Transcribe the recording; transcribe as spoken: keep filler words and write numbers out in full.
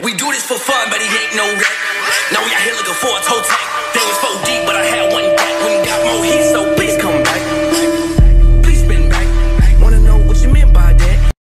We do this for fun, but he ain't no rap. Now we out here looking for a toe tag.